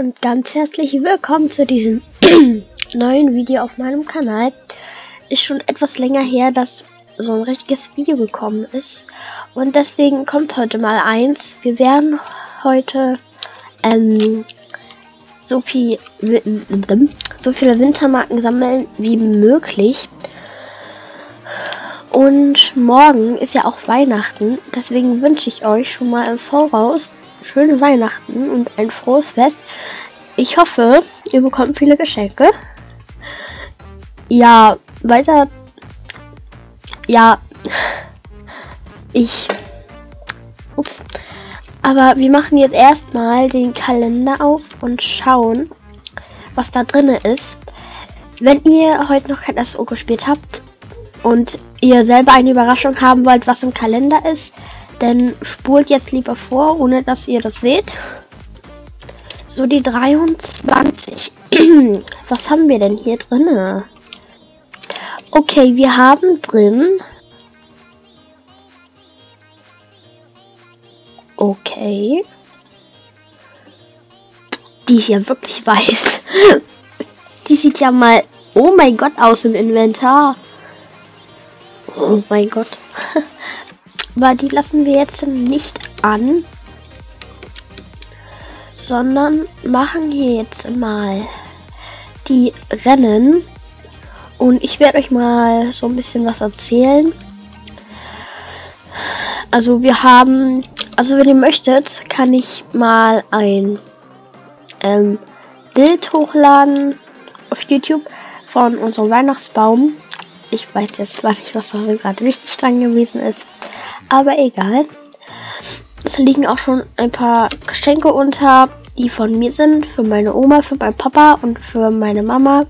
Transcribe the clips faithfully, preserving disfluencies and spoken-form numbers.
und ganz herzlich willkommen zu diesem neuen Video auf meinem Kanal. Ist schon etwas länger her, dass so ein richtiges Video gekommen ist und deswegen kommt heute mal eins. Wir werden heute ähm, so viel so viele Wintermarken sammeln wie möglich. Und morgen ist ja auch Weihnachten, deswegen wünsche ich euch schon mal im Voraus schöne Weihnachten und ein frohes Fest. Ich hoffe, ihr bekommt viele Geschenke. Ja, weiter. Ja, ich. Ups. Aber wir machen jetzt erstmal den Kalender auf und schauen, was da drin ist. Wenn ihr heute noch kein S O gespielt habt und ihr selber eine Überraschung haben wollt, was im Kalender ist, dann spult jetzt lieber vor, ohne dass ihr das seht. So, die dreiundzwanzig. Was haben wir denn hier drin? Okay, wir haben drin. Okay. Die ist ja wirklich weiß. Die sieht ja mal, oh mein Gott, aus im Inventar. Oh mein Gott. Aber die lassen wir jetzt nicht an, sondern machen hier jetzt mal die Rennen. Und ich werde euch mal so ein bisschen was erzählen. Also wir haben, also wenn ihr möchtet, kann ich mal ein ähm, Bild hochladen auf YouTube von unserem Weihnachtsbaum. Ich weiß jetzt zwar nicht, was da so gerade wichtig dran gewesen ist, aber egal. Es liegen auch schon ein paar Geschenke unter, die von mir sind, für meine Oma, für meinen Papa und für meine Mama.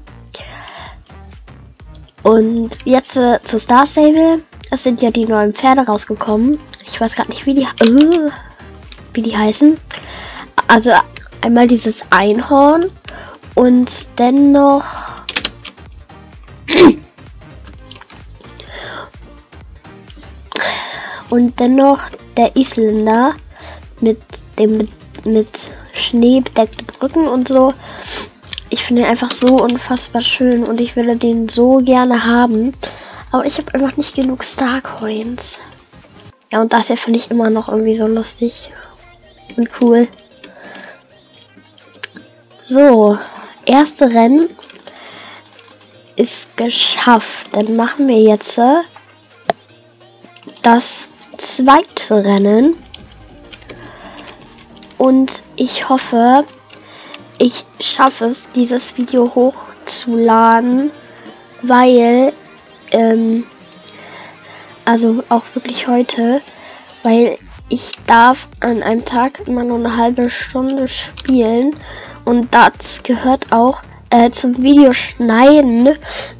Und jetzt äh, zu Star Stable. Es sind ja die neuen Pferde rausgekommen. Ich weiß gerade nicht, wie die, äh, wie die heißen. Also einmal dieses Einhorn und dennoch und dennoch der Isländer mit dem mit, mit Schnee bedeckten Rücken und so. Ich finde ihn einfach so unfassbar schön und ich würde den so gerne haben. Aber ich habe einfach nicht genug Star Coins. Ja, und das hier finde ich immer noch irgendwie so lustig und cool. So, erste Rennen ist geschafft. Dann machen wir jetzt äh, das zweite Rennen. Und ich hoffe, ich schaffe es, dieses Video hochzuladen, weil, ähm, also auch wirklich heute, weil ich darf an einem Tag immer nur eine halbe Stunde spielen und das gehört auch äh, zum Videoschneiden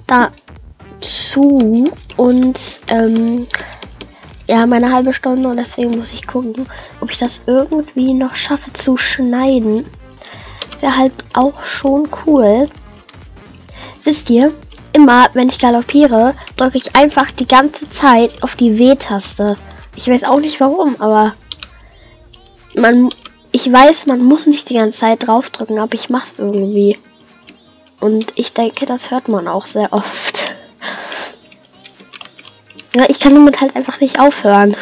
dazu und, ähm, ja, meine halbe Stunde und deswegen muss ich gucken, ob ich das irgendwie noch schaffe zu schneiden. Wäre halt auch schon cool. Wisst ihr, immer wenn ich galoppiere, drücke ich einfach die ganze Zeit auf die W-Taste. Ich weiß auch nicht warum, aber man, ich weiß, man muss nicht die ganze Zeit draufdrücken, aber ich mach's irgendwie. Und ich denke, das hört man auch sehr oft. Ja, ich kann damit halt einfach nicht aufhören.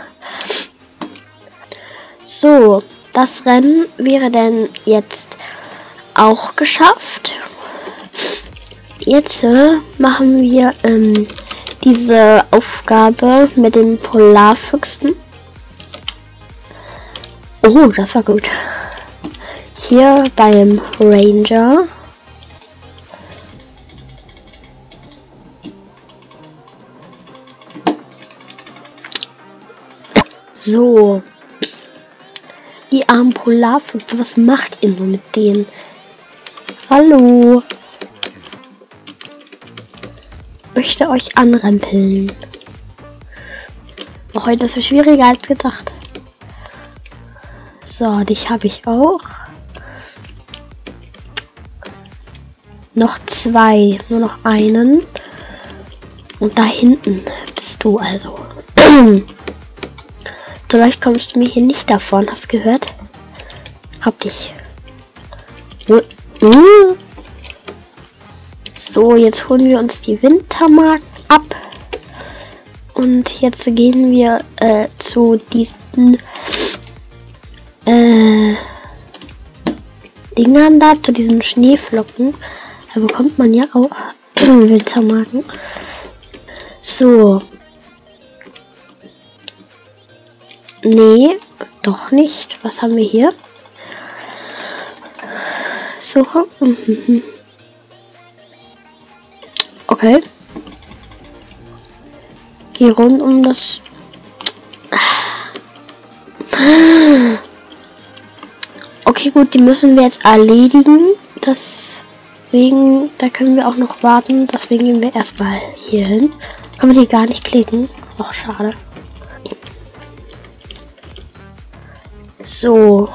So, das Rennen wäre denn jetzt auch geschafft. Jetzt äh, machen wir ähm, diese Aufgabe mit den Polarfüchsen. Oh, das war gut. Hier beim Ranger. So. Die armen Polarfüchse, was macht ihr nur mit denen? Hallo. Möchte euch anrempeln. Oh, heute ist es schwieriger als gedacht. So, dich habe ich auch. Noch zwei, nur noch einen. Und da hinten bist du also. Vielleicht kommst du mir hier nicht davon, hast du gehört? Hab dich. So, jetzt holen wir uns die Wintermarkt ab. Und jetzt gehen wir äh, zu diesen äh, Dingern da, zu diesen Schneeflocken. Da bekommt man ja auch Wintermarken. So. Nee, doch nicht. Was haben wir hier? Suche. Mhm. Okay. Geh rund um das. Okay, gut, die müssen wir jetzt erledigen. Deswegen, da können wir auch noch warten. Deswegen gehen wir erstmal hier hin. Kann man hier gar nicht klicken. Ach, schade. So.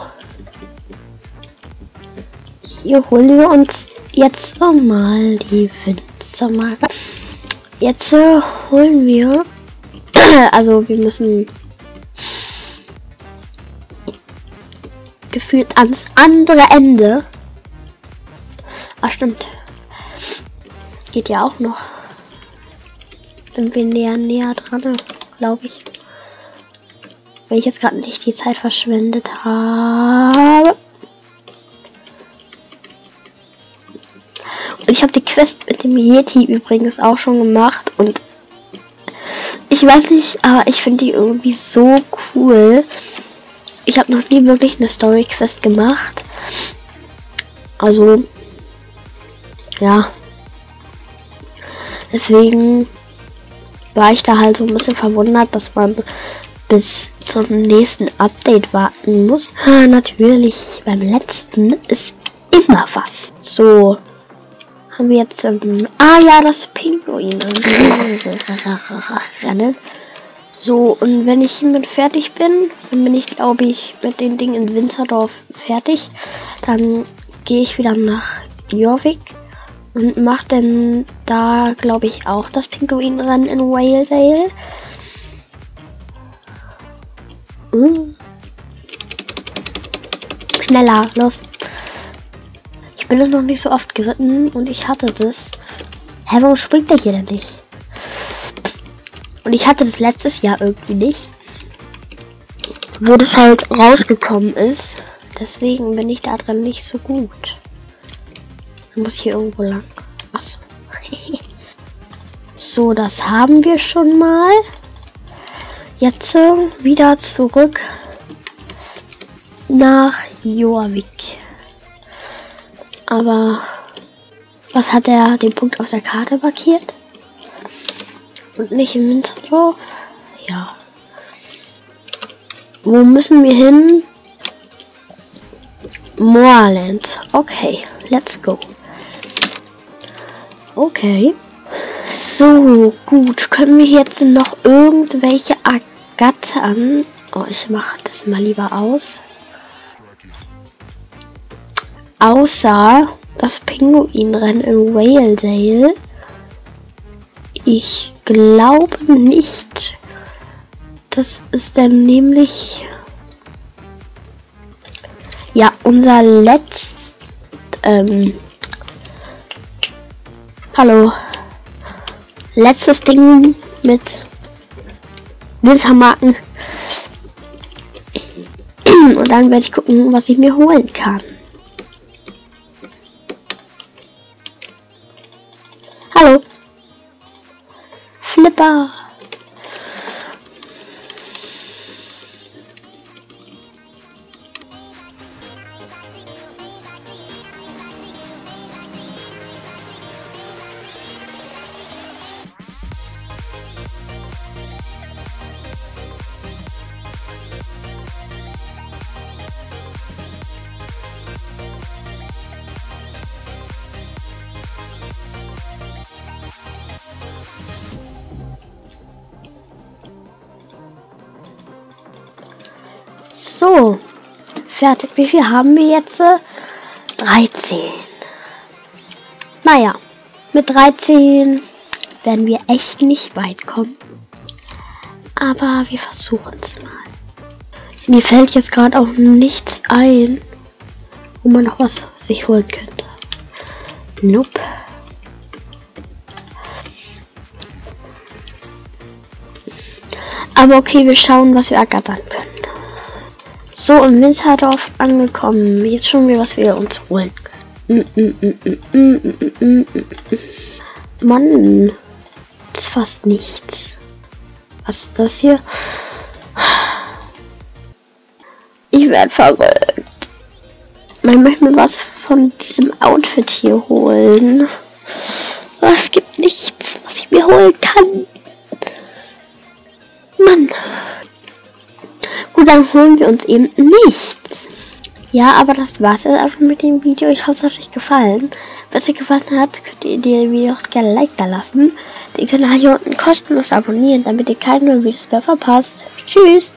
Hier holen wir uns jetzt mal die Wintermarke. Jetzt äh, holen wir. Also wir müssen gefühlt ans andere Ende. Ach stimmt. Geht ja auch noch. Sind wir näher näher dran, glaube ich. Wenn ich jetzt gerade nicht die Zeit verschwendet habe. Und ich habe die Quest mit dem Yeti übrigens auch schon gemacht. Und ich weiß nicht, aber ich finde die irgendwie so cool. Ich habe noch nie wirklich eine Story-Quest gemacht. Also, ja. Deswegen war ich da halt so ein bisschen verwundert, dass man bis zum nächsten Update warten muss. Ah, natürlich, beim letzten ist immer was. So, haben wir jetzt... Ähm, ah ja, das Pinguin. Rennen. So, und wenn ich hiermit fertig bin, dann bin ich, glaube ich, mit dem Ding in Winterdorf fertig. Dann gehe ich wieder nach Jorvik und mache dann da, glaube ich, auch das Pinguinrennen in Waledale. Uh. Schneller, los. Ich bin es noch nicht so oft geritten und ich hatte das. Hä, warum springt der hier denn nicht? Und ich hatte das letztes Jahr irgendwie nicht. Wo das halt rausgekommen ist. Deswegen bin ich da dran nicht so gut. Ich muss hier irgendwo lang. Achso. So, das haben wir schon mal. Jetzt äh, wieder zurück nach Jorvik. Aber was hat er den Punkt auf der Karte markiert? Und nicht im Winterdorf? Ja. Wo müssen wir hin? Moorland. Okay, let's go. Okay. So, gut. Können wir jetzt noch irgendwelche Agattern... Oh, ich mache das mal lieber aus. Außer das Pinguinrennen in Waledale. Ich glaube nicht. Das ist dann nämlich... Ja, unser letztes... Ähm... Hallo. Letztes Ding mit Wintermarken. Und dann werde ich gucken, was ich mir holen kann. Hallo. Flipper. So, fertig. Wie viel haben wir jetzt? dreizehn. Naja, mit dreizehn werden wir echt nicht weit kommen. Aber wir versuchen es mal. Mir fällt jetzt gerade auch nichts ein, wo man noch was sich holen könnte. Nope. Aber okay, wir schauen, was wir ergattern können. So, im Winterdorf angekommen. Jetzt schauen wir, was wir uns holen können. Mm, mm, mm, mm, mm, mm, mm, mm. Mann, das ist fast nichts. Was ist das hier? Ich werde verrückt. Man möchte mir was von diesem Outfit hier holen. Aber es gibt nichts, was ich mir holen kann. Mann. Gut, dann holen wir uns eben nichts. Ja, aber das war's jetzt auch schon mit dem Video. Ich hoffe, es hat euch gefallen. Wenn es euch gefallen hat, könnt ihr dem Video auch gerne ein Like da lassen. Den Kanal hier unten kostenlos abonnieren, damit ihr keine neuen Videos mehr verpasst. Tschüss.